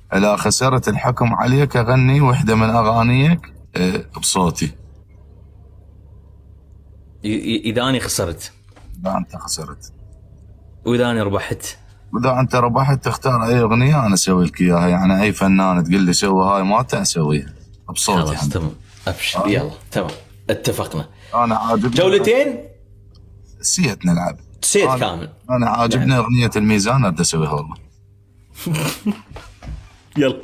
لا خسرت الحكم عليك اغني وحده من اغانيك بصوتي. اذا اني خسرت؟ اذا انت خسرت. واذا اني ربحت؟ واذا انت ربحت تختار اي اغنيه انا اسوي لك اياها، يعني اي فنان تقول لي سوي هاي مالته اسويها بصوتي. خلاص تمام، ابشر. يلا تمام اتفقنا. انا عاجبني جولتين سيت نلعب سيت كامل. انا عاجبني اغنيه الميزان ابدا اسويها والله. يلا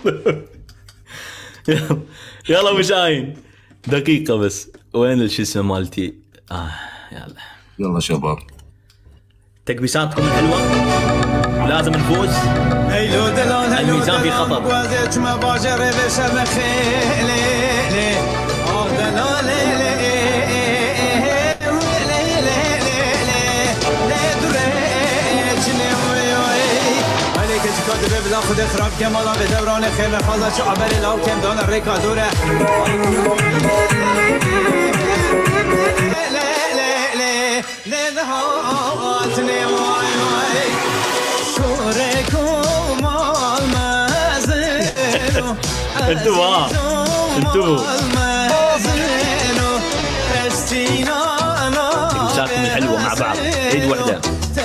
يلا ابو شاهين دقيقة بس، وين الشو اسمه مالتي؟ يلا شباب تكبيساتكم الحلوة لازم نفوز. الميزان في خطر. بلا خود خراب کمالا به دوران خیمه خالد شو عبر لاو کم دان ریکا دوره انتبهوا تكبيساتكم الحلوة مع بعض عيد وحدة.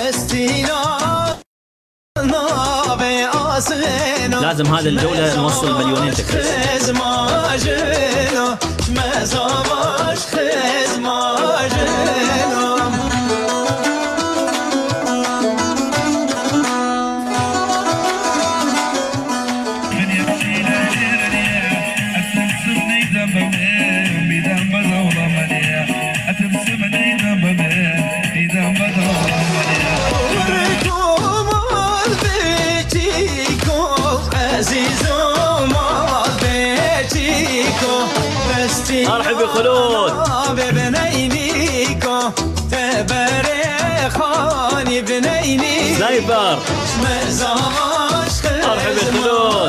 لازم هذا الجولة نوصل 2,000,000 تكبيس. ارحب يا خلود. سنايبر ارحب يا خلود.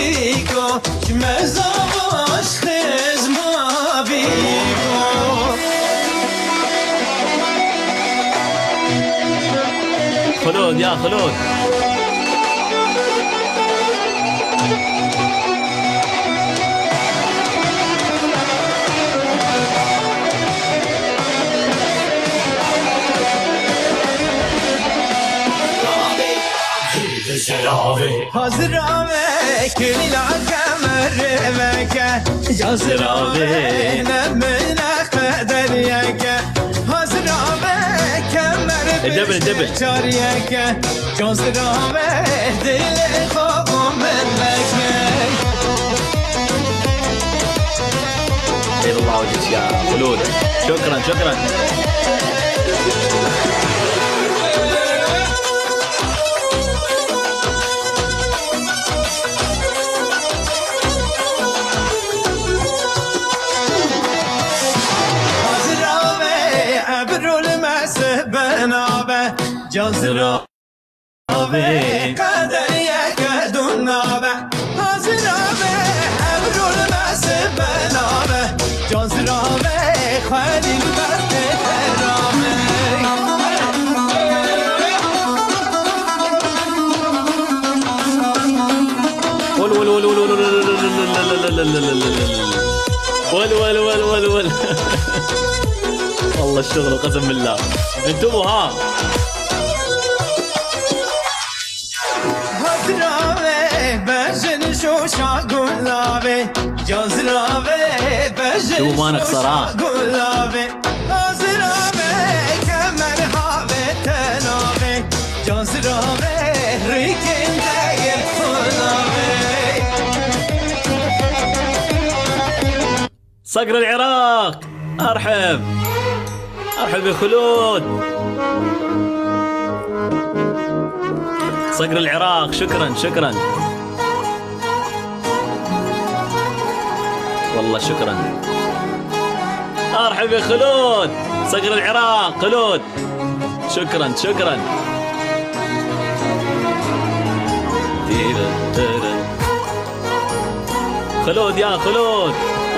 خلود يا خلود. حاضرامه كل العالم رمك جازرامه من قدر يك حاضرامه كمر الدبل جاريك جازرامه دل خوم لك الله وجهك يا خلود. شكرا جازرا به قدر یک دنابه حاضرا به ابرول مسب نابه جازرا به خلیل برد ترامه ول والله الشغل قسم بالله. انتبهوا ها. شو ما نخسر ها. صقر العراق ارحب يا خلود. صقر العراق شكرا والله شكرا. ارحب يا خلود. صقر العراق خلود شكرا خلود يا خلود.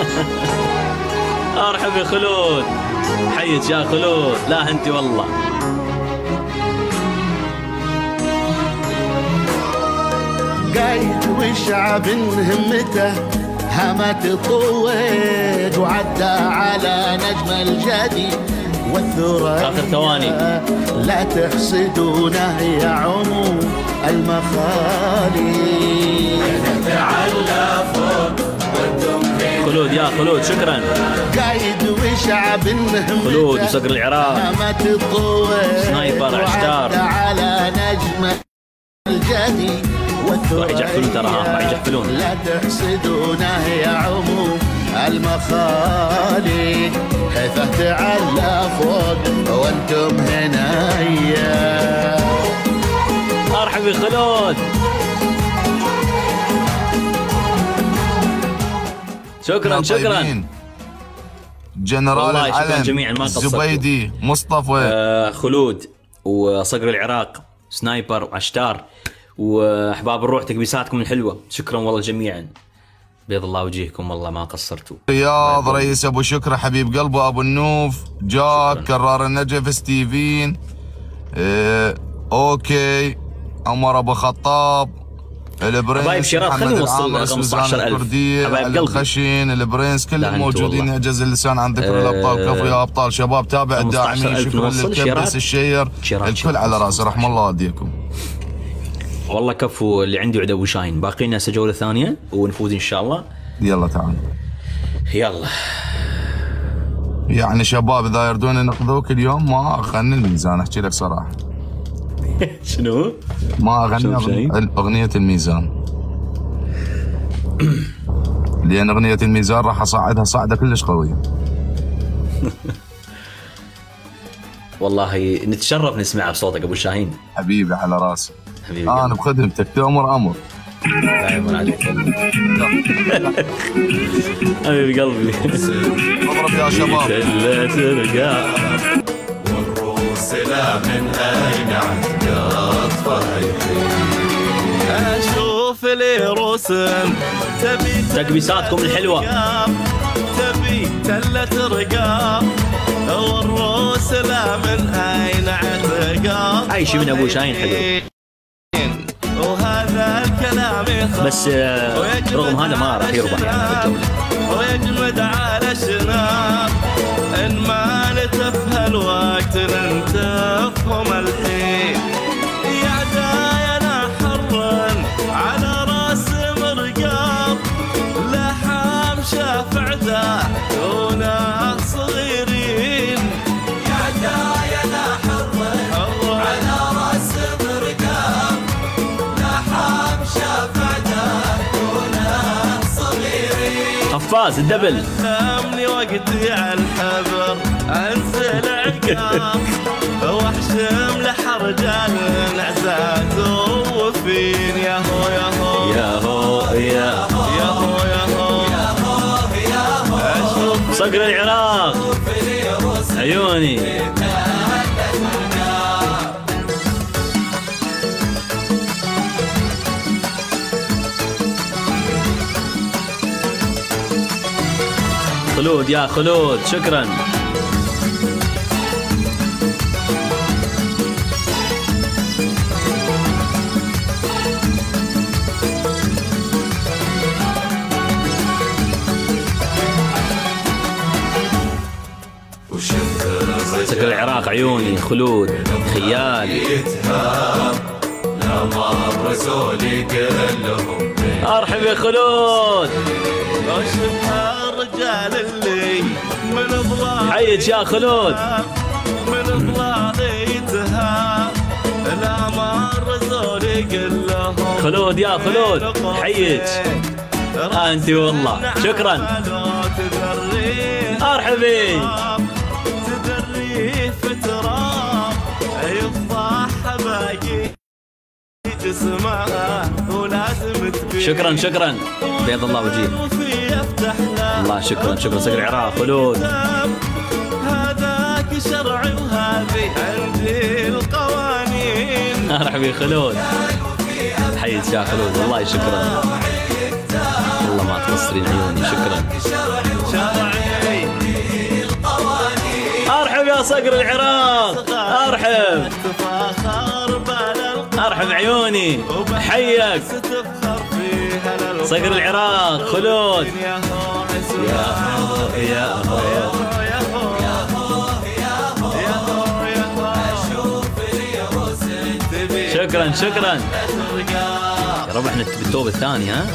ارحب يا خلود. حيك يا خلود. لا انت والله قايد وشعب همته همت طويد وعدى على نجم الجدي والثريا. آخر ثواني. لا تحسدونه يا عموم المخالي. خلود يا خلود شكرا. قايد وشعب همته خلود وصقر العراق. همت طويد سنايبر عشتار. على نجم الجدي راح يجحفلون تراها راح يجحفلون. لا تحسدونه يا عموم المخالي. حيث تعلى فوق وانتم هنا. مرحبا خلود. شكرا شكرا. جنرال العلم جميعا ما قصرتوا. زبيدي مصطفى خلود وصقر العراق سنايبر وعشتار واحباب الروح تكبيساتكم الحلوه. شكرا والله جميعا. بيض الله وجيهكم والله ما قصرتوا. رياض رئيس ابو شكره حبيب قلبه ابو النوف جاك كرار النجف ستيفين اوكي عمر ابو خطاب البرنس حبايب شراف خلينا نوصل 15,000 حبايب قلبي. الخشين البرنس كل لا الموجودين يعجز اللسان عن ذكر الابطال. كفو يا ابطال شباب. تابع الداعمين. شكرا للكبس الشير الكل على راسي. رحم الله والديكم. والله كفو اللي عندي وعد ابو شاهين. باقي لنا جوله ثانيه ونفوز ان شاء الله. يلا تعال يلا يعني شباب اذا يردون ينقذوك اليوم ما اغني الميزان. احكي لك صراحه. شنو؟ ما اغني اغنيه الميزان. لان اغنيه الميزان راح اصعدها صعده كلش قويه. والله نتشرف نسمع بصوتك ابو شاهين. حبيبي على راسي. حبيبي انا بخدمتك تؤمر امر. دائما عليك. حبيبي قلبي. اضرب يا شباب. لا ترجع والروس لا من اين عتقات فايقين. اشوف لي رسم تبي تكبيساتكم الحلوه. تبي تلة رقاب والروس لا من اين عتقات. اي شيء من ابو شاهين حلو. وهذا الكلام بس رغم هذا ما راح يربح يعني الجولة. ويجمد على الشناب ان ما نتف هالوقت ننتفهم الحين. يا داينا حرا على راس مرقاب لحام شافع ذا وناس صغيرين. يا داينا حرا على راس مرقاب لحام شافع ذا وناس صغيرين. قفاز الدبل. امني وقتي على الحبر انزل عقاب واحشم لحرجال عزاز وفين. يا هو يا هو يا هو يا هو يا هو صقر العراق عيوني. خلود يا خلود شكرا. سكر العراق عيوني. خلود خيال. لا ما برسولي كلهم ارحب يا خلود. وشوف الرجال اللي من ضلال حيك يا خلود. من ضلاليتها لا ما رسولي كلهم. خلود يا خلود حيك. انت والله شكرا. ارحبي. تدري في تراب يفضح باقي جسمها ولازم تبين. شكرا شكرا. بيض الله وجيه. الله شكرا شكرا. سكر العراق خلود. هذاك شرعي وهذه عندي القوانين. ارحبي خلود. حيك يا خلود والله شكرا. والله ما تقصرين عيوني. شكرا. ارحب يا صقر العراق. ارحب. تفاخر بالالقاب ارحب عيوني حيك تفخر فيها للغاية. صقر العراق خلود يا هو يا هو يا هو يا هو يا هو يا هو يا هو تبي شكرا شكرا ترقى. يا رب احنا بالتوب الثاني ها.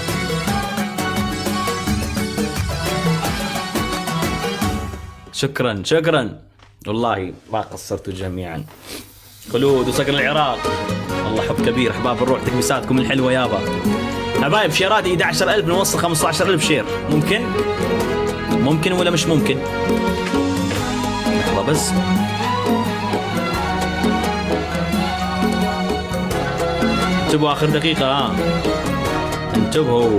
شكرا شكرا والله ما قصرتوا جميعا. خلود وصقر العراق والله حب كبير. احباب الروح تكبيساتكم الحلوه يابا. حبايب شيراتي 11000 نوصل 15000 شير. ممكن ولا مش ممكن؟ لحظه بس. انتبهوا اخر دقيقه ها. انتبهوا.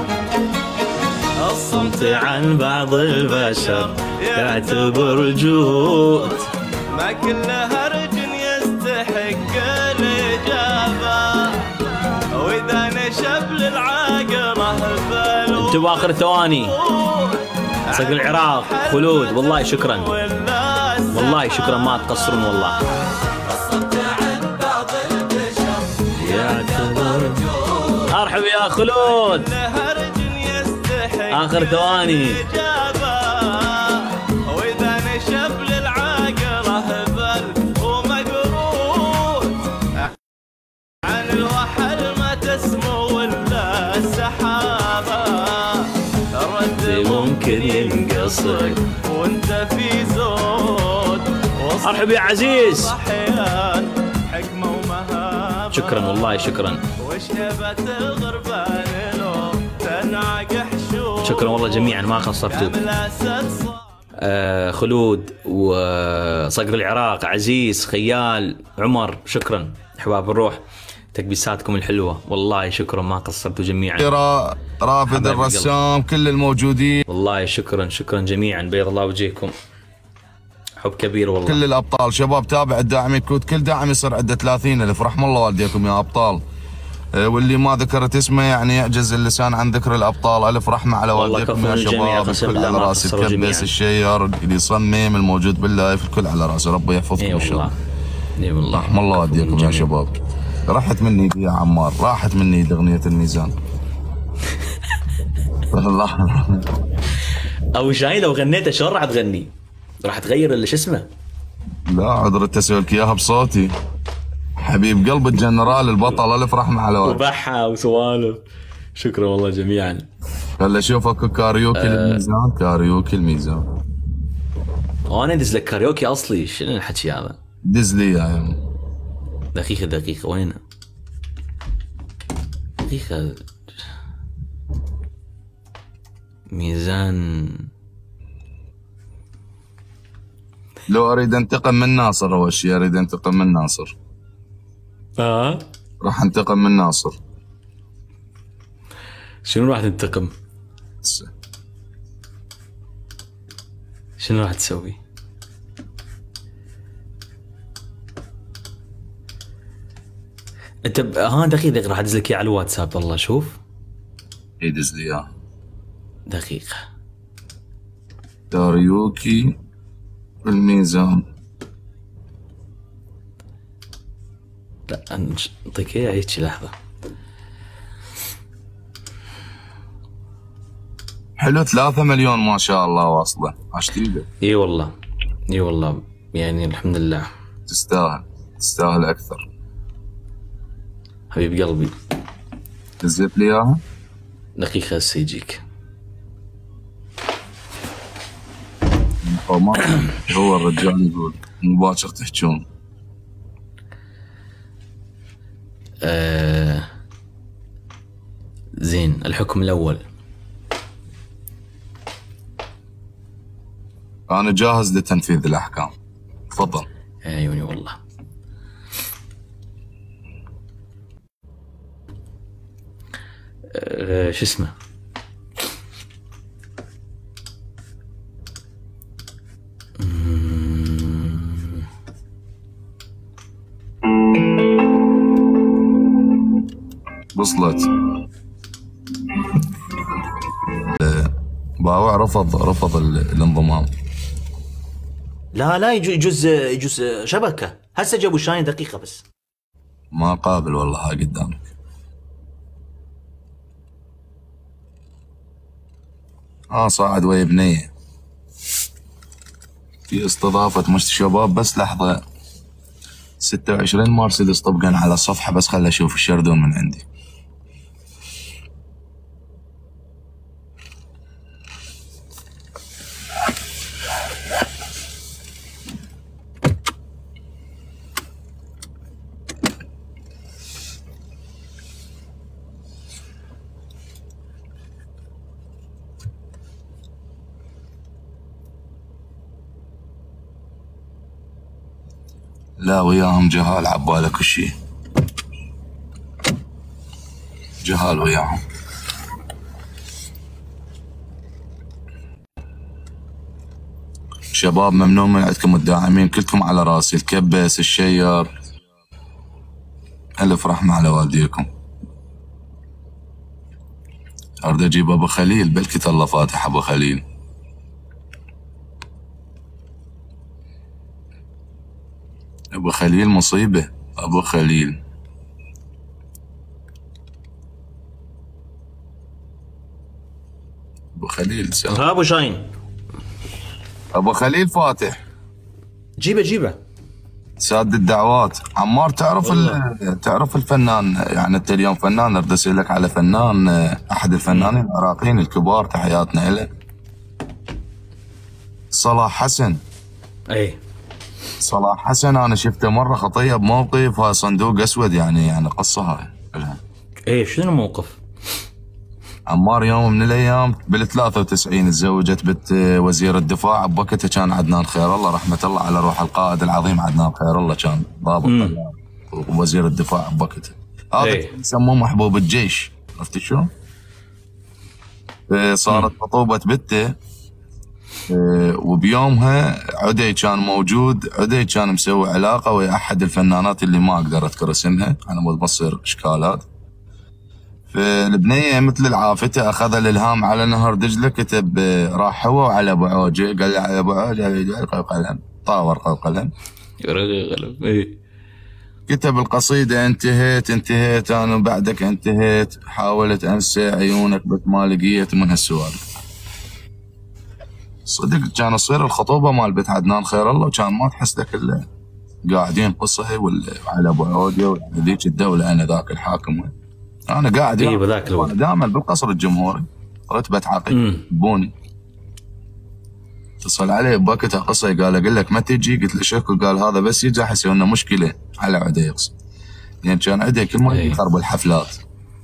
الصمت عن بعض البشر يعتبر جود. ما كل هرج يستحق الإجابة، وإذا نشب للعاقرة فالو. انتبهوا اخر ثواني. صقر العراق خلود والله شكرا والله شكرا ما تقصرون والله. ارحب يا خلود. اخر ثواني. وإذا نشب للعاقرة بل ومقروض عن الوحل ما تسمو ولا السحابة. الرد ممكن ينقصر وانت في زود. ارحب يا عزيز. أحيان حكمة ومهابة. شكرا والله شكرا. وشهبة الغربان لو تنعق حشوش. شكرا والله جميعا ما قصرتوا. خلود وصقر العراق عزيز خيال عمر شكرا احباب الروح تكبيساتكم الحلوه والله شكرا ما قصرتوا جميعا. رافد الرسام كل الموجودين والله شكرا شكرا جميعا بيض الله وجهكم. حب كبير والله. كل الابطال شباب تابع الداعمين كود كل داعم يصير عنده 30,000 رحم الله والديكم يا ابطال. واللي ما ذكرت اسمه يعني يعجز اللسان عن ذكر الابطال. الف رحمه على والديكم يا شباب. الكل على راسي. الكبس الشير اللي يصمم الموجود باللايف الكل على راسي. ربي يحفظكم ان شاء الله. اي والله. رحم الله والديكم يا شباب. راحت مني يا عمار راحت مني اغنيه الميزان. والله او شاي لو غنيتها شلون راح تغني؟ راح تغير شو اسمه؟ لا عذرت اسوي لك اياها بصوتي. حبيب قلب الجنرال البطل الف رحمه على والديك. وبحة وسوالف. شكرا والله جميعا. هلا شوف اكو كاريوكي الميزان. كاريوكي الميزان. وانا ادز لك كاريوكي اصلي. شنو الحكي هذا؟ دز لي يا يوم. دقيقة وين؟ دقيقة. ميزان. لو اريد انتقم من ناصر اول شيء اريد انتقم من ناصر. راح انتقم من ناصر. شنو راح تنتقم؟ شنو راح تسوي؟ انت دقيقة راح ادز لك اياه على الواتساب. والله شوف. يدز لي اياه. دقيقة. كاريوكي الميزان. لا اعطيك اياه هيك لحظة. حلو 3 مليون ما شاء الله واصله. عشتيله. اي والله اي والله يعني الحمد لله. تستاهل اكثر. حبيب قلبي. دزيت لي اياها. دقيقة هسه يجيك. هو الرجال يقول مباشر تحجون. زين الحكم الأول. أنا جاهز لتنفيذ الأحكام. تفضل. عيوني والله. شو اسمه؟ وصلت. باوع رفض الانضمام. لا يجوز شبكة. هسه جابوا شاين دقيقة بس. ما قابل والله هاي قدامك. صاعد ويا بنية في استضافة مش شباب. بس لحظة، 26 مرسيدس طبقا على الصفحة، بس خل اشوف الشردون من عندي. لا وياهم جهال عباله كل شي، جهال وياهم. شباب ممنون من عندكم الداعمين كلكم على راسي، الكبس الشير، الف رحمة على والديكم. اريد اجيب ابو خليل، بلكت الله فاتح ابو خليل. ابو خليل مصيبة، ابو خليل. ابو خليل سلام. ها ابو شاين، ابو خليل فاتح، جيبه ساد الدعوات. عمار تعرف الفنان، يعني انت اليوم فنان، اريد اسالك على فنان، احد الفنانين العراقيين الكبار، تحياتنا له، صلاح حسن. اي صلاح حسن انا شفته مره خطيه بموقف صندوق اسود، يعني قصه هاي. ايه شنو الموقف؟ عمار يوم من الايام بال 93 تزوجت بنت وزير الدفاع، بوقتها كان عدنان خير الله رحمه الله على روح القائد العظيم عدنان خير الله، كان ضابط وزير الدفاع بوقتها. هذا يسموه محبوب الجيش، عرفت شلون؟ صارت خطوبه بنته، وبيومها عدي كان موجود. عدي كان مسوي علاقه ويا احد الفنانات اللي ما اقدر اذكر اسمها على مود ما تصير اشكالات. فالبنيه مثل العافته اخذ الالهام على نهر دجله، كتب راح هو وعلى ابو عوجه، قال له على ابو عوجه قلم، طاور قلم ايه، كتب القصيده انتهيت انا بعدك انتهيت، حاولت انسى عيونك بس ما لقيت من هالسوالف. صدق كان تصير الخطوبه مال بيت عدنان خير الله، وكان ما تحس لك الا قاعدين قصه وعلى ابو عوده وذيك الدوله انا ذاك الحاكم. انا قاعد بذاك الوقت دائما بالقصر الجمهوري، رتبه عقيد بوني. اتصل عليه بوقتها قصه، قال اقول لك ما تجي، قلت له شكو، قال هذا بس يجي احس انه مشكله على عدي يقصد، يعني كان عدي كل ما يخرب الحفلات.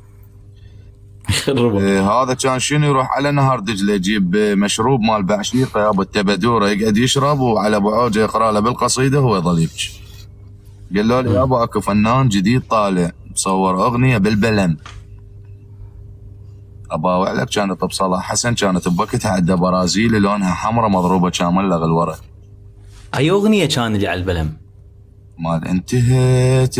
هذا كان شنو، يروح على نهر دجله يجيب مشروب مال بعشيقه ابو التبدوره، يقعد يشرب، وعلى ابو عوجه يقرا له بالقصيده وهو يظل يبكي. قال له يا ابو اكو فنان جديد طالع مصور اغنيه بالبلم، اباوع لك. كانت بصلاح حسن، كانت بوقتها عنده برازيلي لونها حمراء مضروبه كامل لغ اي اغنيه كان اللي على البلم؟ مال انتهيت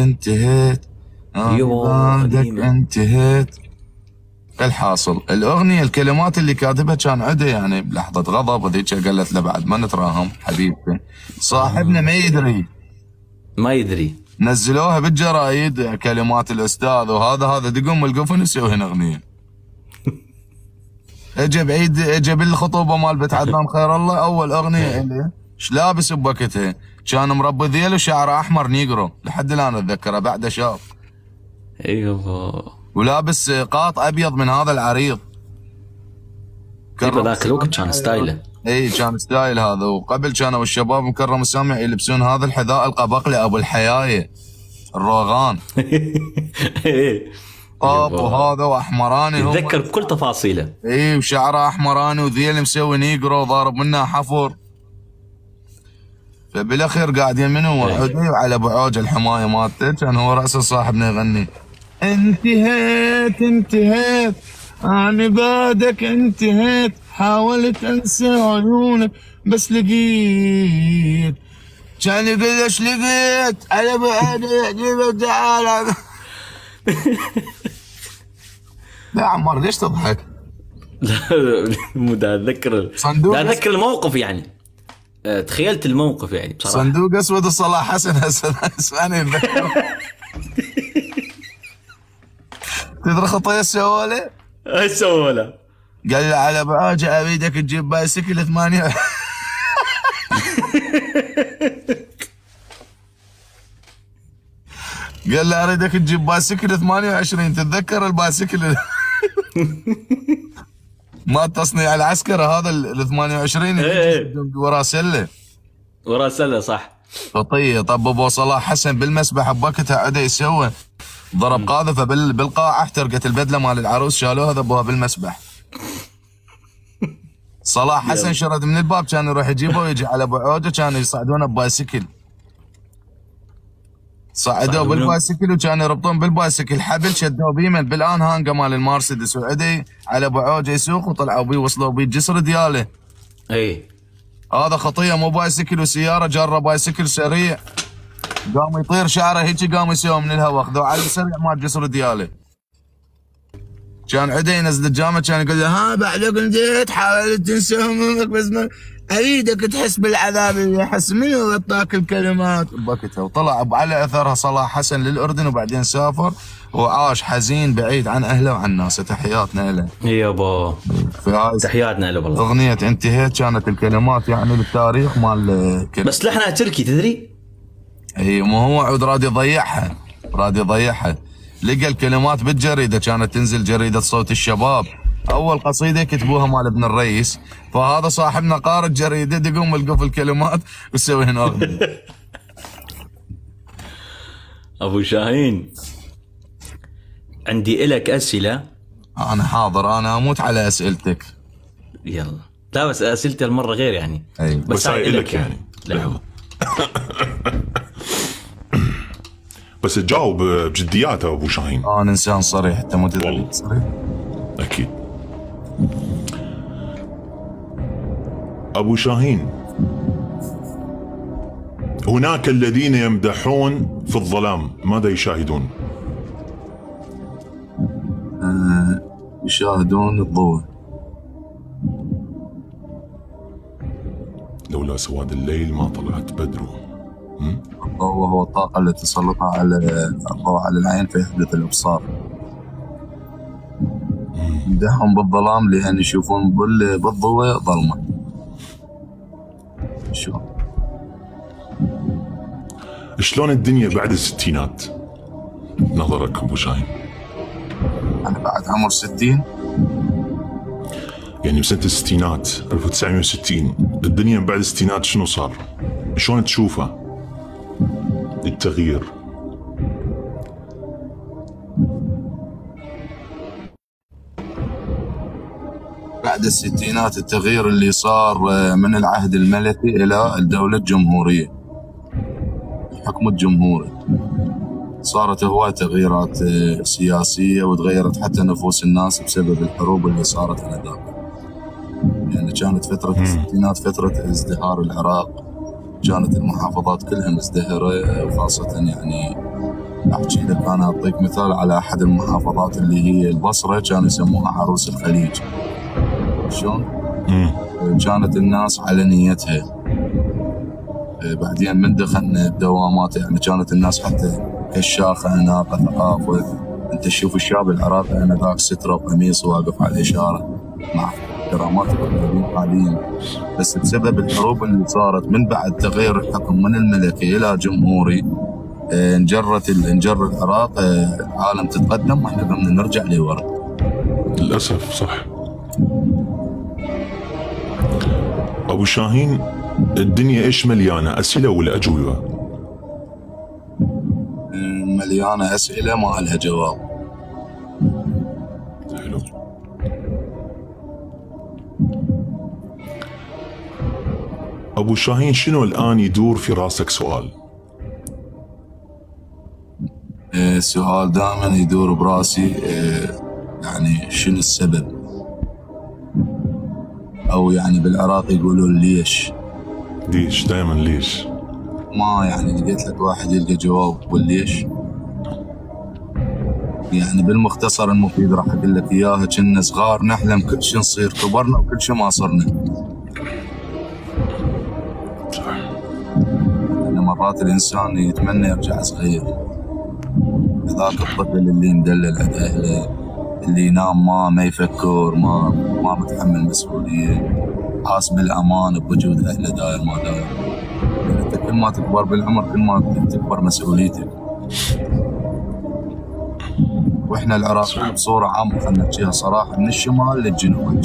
بعدك انتهيت. الحاصل الاغنيه الكلمات اللي كاتبها كان عده يعني بلحظه غضب، وذيك قالت له بعد ما نتراهم حبيبتي، صاحبنا ما يدري نزلوها بالجرايد كلمات الاستاذ، وهذا دقم القفن يسوي هنا اغنيه. اجى بالخطوبه مال بيت عدنان خير الله، اول اغنيه اللي ايش لابس بوقتها، كان مربي ذيل وشعره احمر نيجرو لحد الان اتذكره، بعده شاب. ايوه، ولابس قاط ابيض من هذا العريض. ذاك الوقت كان ستايله. اي كان ستايل هذا. وقبل كانوا الشباب مكرم السامع يلبسون هذا الحذاء القبقلي ابو الحيايه الروغان. طاب وهذا واحمراني، يتذكر بكل تفاصيله. اي وشعره احمراني وذيل مسوي نيجرو ضارب منها حفر. فبالاخير قاعد يمنه وعدي وعلى ابو عوج الحمايه مالته، كان هو راس صاحبنا يغني انتهيت انا بعدك انتهيت، حاولت انسى عيونك بس لقيت، كان يقول ايش لقيت على بعد جيبه تعال. لا عمار ليش تضحك؟ مو دا اتذكر الموقف يعني، تخيلت الموقف يعني بصراحه. صندوق اسود صلاح حسن اسمعني اتذكر. تدري خطيه ايش سوى له؟ ايش سوى له؟ قال له على بعاجة ابيدك تجيب بايسكل 8. قال له اريدك تجيب بايسكل 28. تتذكر البايسكل ما تصنيع العسكري هذا ال 28 ورا سله. ورا سله صح. خطيه. طب ابو صلاح حسن بالمسبح بوقتها عدا يسوى ضرب قاذفه بالقاعه، احترقت البدله مال العروس، شالوها ذبوها بالمسبح. صلاح حسن شرد من الباب كان يروح يجيبه ويجي على ابو عوده، كانوا يصعدونه ببايسكل. صعدوه بالبايسكل وكانوا يربطون بالبايسكل حبل، شدوه بيمن بالان هانجا مال المرسيدس وعدي على ابو عوده يسوق، وطلعوا بيه وصلوا بيه جسر دياله. اي هذا خطيه، مو بايسكل وسياره، جره بايسكل سريع قام يطير شعره هيك، قام يسوي من الهواء، اخذوه على السريع مال جسر دياله. كان عدي ينزل الجامع كان يقول له ها بعدك جيت حاولت تنسى همومك بس ما اريدك تحس بالعذاب اللي يحس منه ويعطاك الكلمات بوقتها. وطلع على اثرها صلاح حسن للاردن، وبعدين سافر وعاش حزين بعيد عن اهله وعن ناسه. تحياتنا له يابا، تحياتنا له والله. اغنيه انتهيت كانت الكلمات يعني بالتاريخ مال بس لحنها تركي تدري؟ اي مو هو عود راد يضيعها، راد يضيعها. لقى الكلمات بالجريده، كانت تنزل جريده صوت الشباب، اول قصيده كتبوها مال ابن الرئيس، فهذا صاحبنا قارئ الجريده يقوم يلقف الكلمات ويسوي هنا اغنيه. ابو شاهين عندي إلك اسئله. انا حاضر، انا اموت على اسئلتك. يلا. لا بس اسئلتي المره غير يعني. أي. بس هاي إلك يعني. لحظه. بس تجاوب بجديات ابو شاهين. انا انسان صريح، انت مو تدري صريح. اكيد. ابو شاهين، هناك الذين يمدحون في الظلام، ماذا يشاهدون؟ يشاهدون الضوء. لولا سواد الليل ما طلعت بدره. الضوء هو الطاقة التي تسلطها على الضوء على العين فيحدث الإبصار. يمدحهم بالظلام لأن يشوفون بالضوء ظلمة. شو؟ شلون الدنيا بعد الستينات؟ نظرك ابو شاهين؟ أنا بعد عمر 60 يعني بسنة الستينات 1960 الدنيا بعد الستينات شنو صار؟ شلون تشوفه؟ التغيير. بعد الستينات التغيير اللي صار من العهد الملكي إلى الدولة الجمهورية، الحكم الجمهوري، صارت هواي تغييرات سياسية، وتغيرت حتى نفوس الناس بسبب الحروب اللي صارت آنذاك. يعني كانت فترة الستينات فترة ازدهار العراق، كانت المحافظات كلها مزدهرة، وخاصة يعني أحكي لك أنا أعطيك مثال على أحد المحافظات اللي هي البصرة، كانوا يسموها عروس الخليج. شلون؟ كانت الناس على نيتها. بعدين من دخلنا الدوامات يعني كانت الناس حتى كشاخة هناك ثقافة. أنت تشوف الشاب العراقي آنذاك سترة وقميص واقف على الإشارة مع كرامات الموجودين حاليا، بس بسبب الحروب اللي صارت من بعد تغيير الحكم من الملكي إلى جمهوري انجر العراق، العالم تتقدم واحنا قمنا نرجع لورا للأسف. صح. أبو شاهين، الدنيا إيش مليانة، أسئلة ولا أجوبة؟ مليانة أسئلة ما لها جواب. حلو. أبو شاهين، شنو الآن يدور في راسك سؤال؟ السؤال دائما يدور براسي، يعني شنو السبب، او يعني بالعراق يقولون ليش. ليش دائما ليش؟ ما يعني لقيت لك واحد يلقى جواب والليش. يعني بالمختصر المفيد راح اقول لك اياها، كنا صغار نحلم كل شيء نصير، كبرنا وكل شيء ما صرنا. صح. يعني مرات الانسان يتمنى يرجع صغير، ذاك الطفل اللي مدلل عند اهله، اللي ينام ما يفكر، ما متحمل مسؤوليه، حاس بالامان بوجود اهله داير ما داير. انت كل ما تكبر بالعمر كل ما تكبر مسؤوليتك. واحنا العراقيين بصوره عامه خلينا نحكيها صراحه من الشمال للجنوب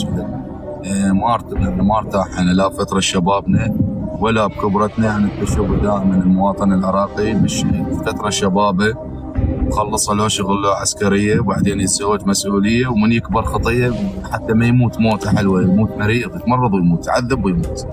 ما ارتاحنا لا فتره شبابنا ولا بكبرتنا. يعني تشوف دائما المواطن العراقي فتره شبابه خلص له شغل له عسكريه وبعدين يتزوج مسؤوليه، ومن يكبر خطيه حتى ما يموت موته حلوه، يموت مريض يتمرض ويموت، يعذب ويموت.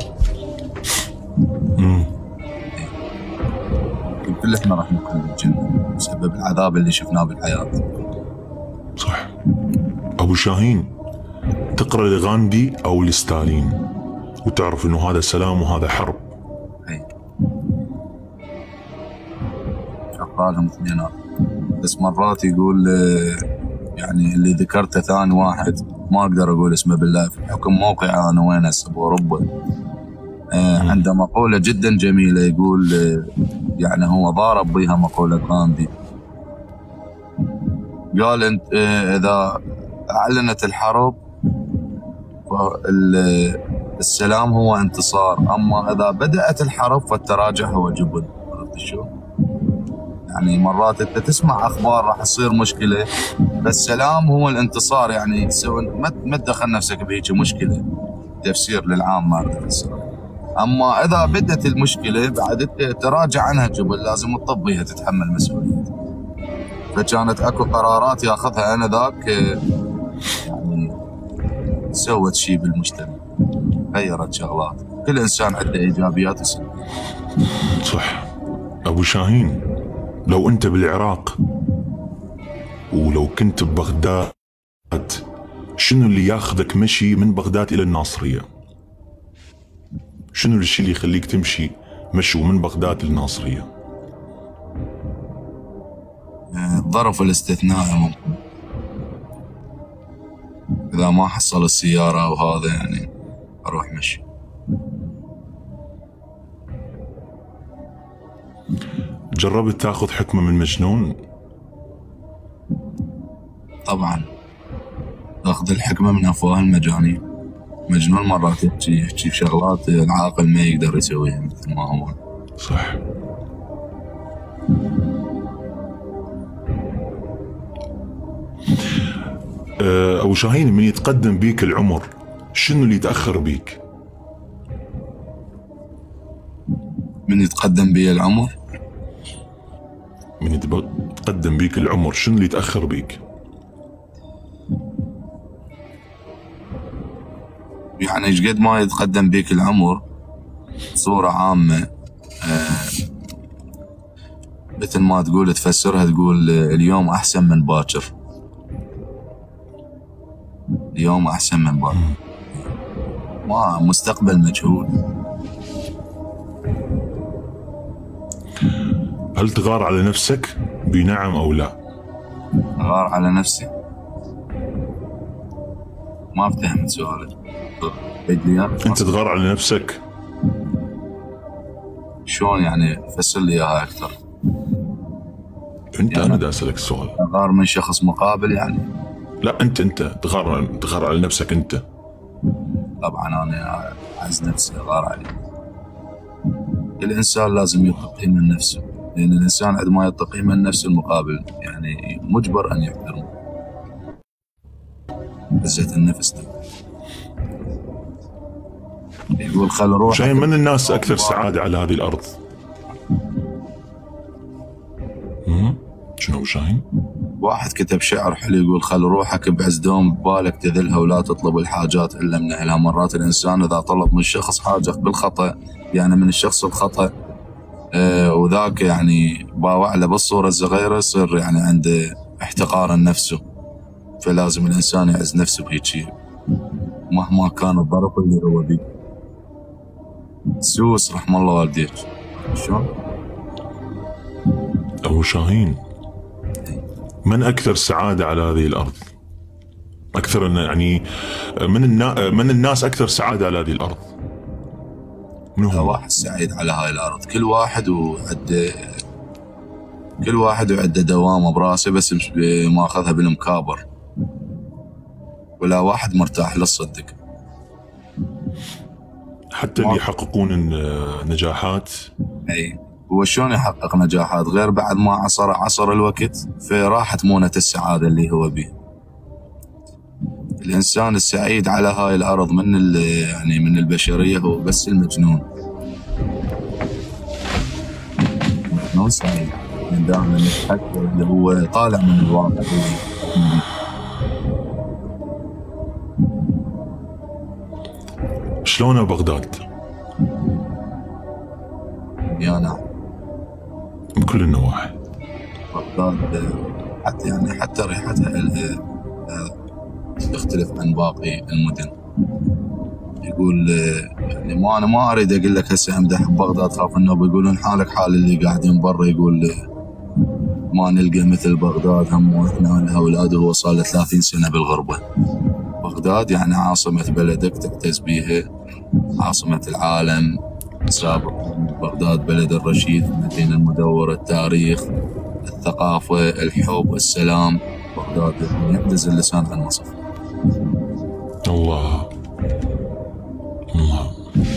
كل احنا راح ندخل الجنه بسبب العذاب اللي شفناه بالحياه. صح. ابو شاهين، تقرا لغاندي او لستالين وتعرف انه هذا سلام وهذا حرب. اي شغالهم اثنين، بس مرات يقول يعني اللي ذكرته ثاني واحد ما اقدر اقول اسمه بالله بحكم موقعي انا وين هسه باوروبا. عنده مقوله جدا جميله يقول يعني هو ضارب بها مقوله غاندي. قال انت اذا اعلنت الحرب السلام هو انتصار، اما اذا بدات الحرب فالتراجع هو جبن. عرفت شو؟ يعني مرات انت تسمع اخبار راح تصير مشكله فالسلام هو الانتصار، يعني تسوي ما تدخل نفسك بهيك مشكله. تفسير للعام ما اقدر الصراحه. اما اذا بدت المشكله بعد تراجع عنها جبل، لازم تطبيها تتحمل مسؤوليتها. فكانت اكو قرارات ياخذها انا ذاك يعني سوت شيء بالمجتمع، غيرت شغلات. كل انسان عنده ايجابيات وسلبيات. صح. ابو شاهين، لو انت بالعراق ولو كنت ببغداد شنو اللي ياخذك مشي من بغداد الى الناصريه؟ شنو الشيء اللي يخليك تمشي مشوا من بغداد للناصريه؟ الظرف الاستثنائي ممكن اذا ما حصل السياره وهذا يعني اروح مشي. جربت تاخذ حكمه من مجنون؟ طبعا اخذ الحكمه من افواه المجانين. مجنون مرات يحكي شغلات العاقل ما يقدر يسويها مثل ما هو. صح. ابو شاهين، من يتقدم بيك العمر شنو اللي يتاخر بيك؟ من يتقدم بي العمر؟ من يتقدم بيك العمر شنو اللي يتاخر بيك؟ يعني ايش قد ما يتقدم بيك العمر بصورة عامة مثل ما تقول تفسرها تقول اليوم احسن من باكر. اليوم احسن من باكر. ما مستقبل مجهول. هل تغار على نفسك بنعم او لا؟ اغار على نفسي؟ ما افتهم سؤالك. انت تغار على نفسك؟ شلون يعني؟ فسر لي اياها اكثر. انت يعني انا دا اسالك السؤال. اغار من شخص مقابل يعني؟ لا انت تغار على نفسك انت. طبعا انا اعز نفسي اغار عليه. الانسان لازم يعطي قيمه لنفسه، لان الانسان عندما يعطي قيمه لنفسه المقابل يعني مجبر ان يحترمه. عزة النفس ده. يقول خل روح. شاهين، من الناس اكثر سعاده على هذه الارض؟ شنو شاهين؟ واحد كتب شعر حلو يقول خل روحك بعز دوم ببالك تذلها ولا تطلب الحاجات الا من اهلها. مرات الانسان اذا طلب من الشخص حاجه بالخطا يعني من الشخص الخطا وذاك يعني باوع له بالصوره الصغيره يصير يعني عنده احتقار لنفسه. فلازم الانسان يعز نفسه بهيك شيء مهما كان الظرف اللي هو بيه. سوس رحم الله والديك. شلون؟ ابو شاهين، من اكثر سعاده على هذه الارض؟ اكثر يعني من الناس اكثر سعاده على هذه الارض؟ من هو؟ واحد سعيد على هاي الارض. كل واحد وعنده كل واحد عنده دوامه براسه بس ماخذها بالمكابر، ولا واحد مرتاح للصدق. حتى اللي يحققون النجاحات. اي هو شلون يحقق نجاحات غير بعد ما عصر الوقت فراحت مونة السعاده اللي هو به. الانسان السعيد على هاي الارض يعني من البشريه هو بس المجنون. مجنون سعيد دائما يضحك اللي هو طالع من الواقع. شلون بغداد؟ يا نعم بكل النواحي. بغداد حتى ريحتها تختلف عن باقي المدن. يقول يعني انا ما اريد اقول لك هسه امدح بغداد، خاف انه بيقولون حالك حال اللي قاعدين برا، يقول ما نلقى مثل بغداد هم واحنا الاولاد وهو صار له 30 سنه بالغربه. بغداد يعني عاصمه بلدك تعتز بيها، عاصمه العالم سابق. بغداد بلد الرشيد، المدينه المدوره، التاريخ، الثقافه، الحب، السلام. بغداد يعجز اللسان عن وصفه. الله الله.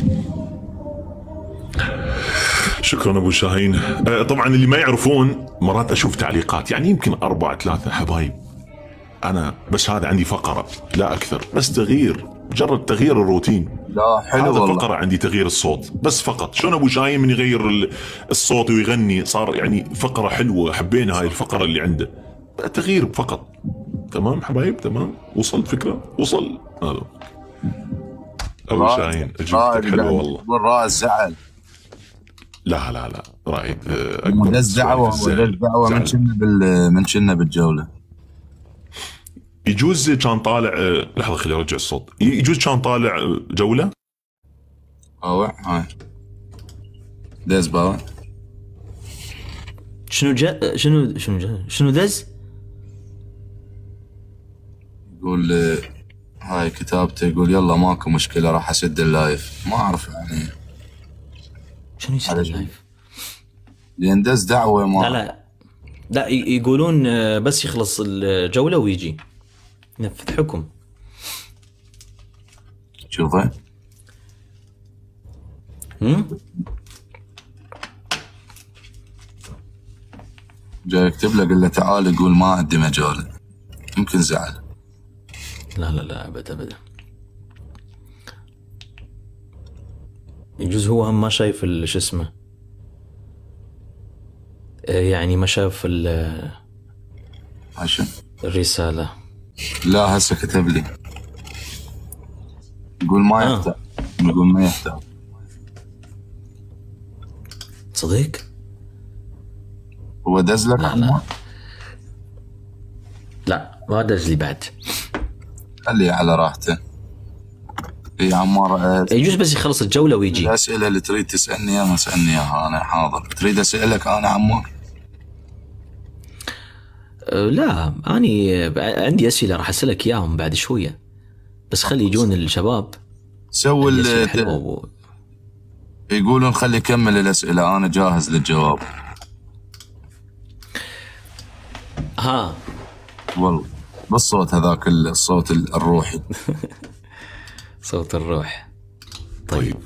شكرا ابو شاهين. طبعا اللي ما يعرفون مرات اشوف تعليقات يعني يمكن 4-3 حبايب، انا بس هذا عندي فقره لا اكثر، بس تغيير، مجرد تغيير الروتين. لا حلو هذا والله. فقره عندي تغيير الصوت بس فقط. شلون ابو شاهين من يغير الصوت ويغني صار يعني فقره حلوه، حبينا هاي الفقره اللي عنده، تغيير فقط. تمام حبايب تمام، وصل الفكره، وصل هذا. ابو شاهين اجوبتك حلوه والله. والرائد زعل. لا لا لا رائد دز دعوه من كنا بالجوله. يجوز كان طالع لحظه خليني ارجع الصوت. يجوز كان طالع جوله. باوع هاي دز باوع. شنو دز؟ يقول هاي كتابته، يقول يلا ماكو مشكله راح اسد اللايف. ما اعرف يعني شنو يسد اللايف؟ لان دز دعوه ما لا يقولون بس يخلص الجوله ويجي ينفذ حكم. شوفه جاي يكتب له، قل له تعال، يقول ما عندي مجال. يمكن زعل. لا ابدا. يجوز هو هم ما شايف شو اسمه، يعني ما شاف عشان الرسالة. لا هسه كتب لي يقول ما يحتاج. يقول ما يحتاج. صديق هو دز لك؟ لا ما دز لي بعد. خليه على راحته. اي عمار يجوز بس يخلص الجولة ويجي. الأسئلة اللي تريد تسألني اياها اسألني اياها، انا حاضر. تريد اسألك انا عمار؟ لا اني عندي اسئلة راح اسألك اياهم بعد شوية، بس خلي يجون الشباب. سوي يقولون خلي يكمل الأسئلة، انا جاهز للجواب. ها والله بالصوت هذاك، الصوت الروحي. صوت الروح. طيب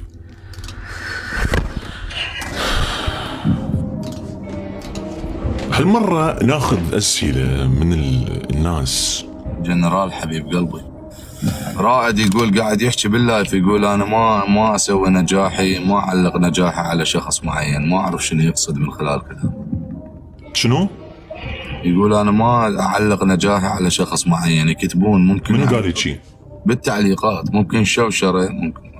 هالمرة ناخذ أسئلة من الناس. جنرال حبيب قلبي. رائد يقول قاعد يحكي باللايف، يقول انا ما اسوي نجاحي، ما اعلق نجاحي على شخص معين. ما اعرف شنو يقصد من خلال كلامه. شنو؟ يقول انا ما اعلق نجاحي على شخص معين. يكتبون ممكن منو قال شيء بالتعليقات، ممكن شوشره، ممكن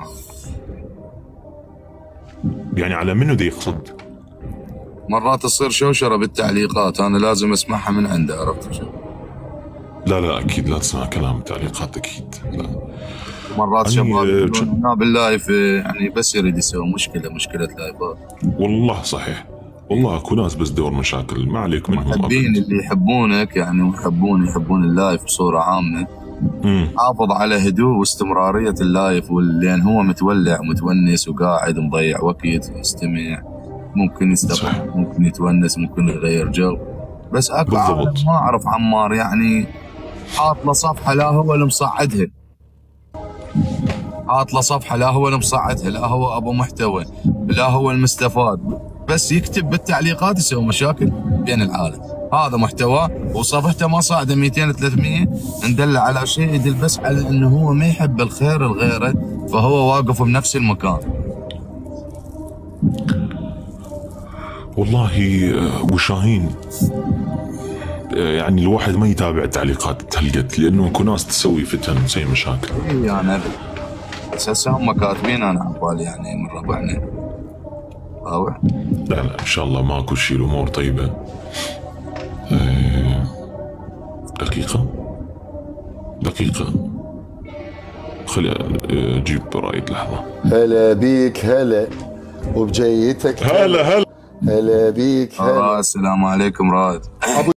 يعني على منو دي يقصد؟ مرات تصير شوشره بالتعليقات، انا لازم اسمعها من عنده. عرفت شو؟ لا اكيد لا تسمع كلام التعليقات اكيد. لا مرات شباب يقولون باللايف يعني بس يريد يسوي مشكله لايفات. والله صحيح، والله اكو ناس بس دور مشاكل، ما عليك منهم. محبين اللي يحبونك يعني، ويحبون اللايف بصوره عامه. حافظ على هدوء واستمراريه اللايف، لان هو متولع متونس وقاعد مضيع وقت يستمع. ممكن يستقبل، ممكن يتونس، ممكن يغير جو. بس اكو عالم ما اعرف عمار يعني حاط له صفحه لا هو اللي مصعدها، حاط له صفحه لا هو اللي مصعدها، لا هو ابو محتوى، لا هو المستفاد، بس يكتب بالتعليقات يسوي مشاكل بين العالم. هذا محتواه وصفحته ما صاعده 200 300 ندل على شيء يدل بس على انه هو ما يحب الخير لغيره، فهو واقف بنفس المكان. والله ابو شاهين يعني الواحد ما يتابع التعليقات هالقد، لانه اكو ناس تسوي فتن وتسوي مشاكل. اي انا بس هسه هم كاتبين انا على بالي يعني من ربعنا. واضح؟ لا ان شاء الله ماكو شيء، الامور طيبه. دقيقة خلي اجيب رايد لحظة. هلا بيك، هلا وبجيتك، هلا هلا بيك، هلا. السلام عليكم رائد.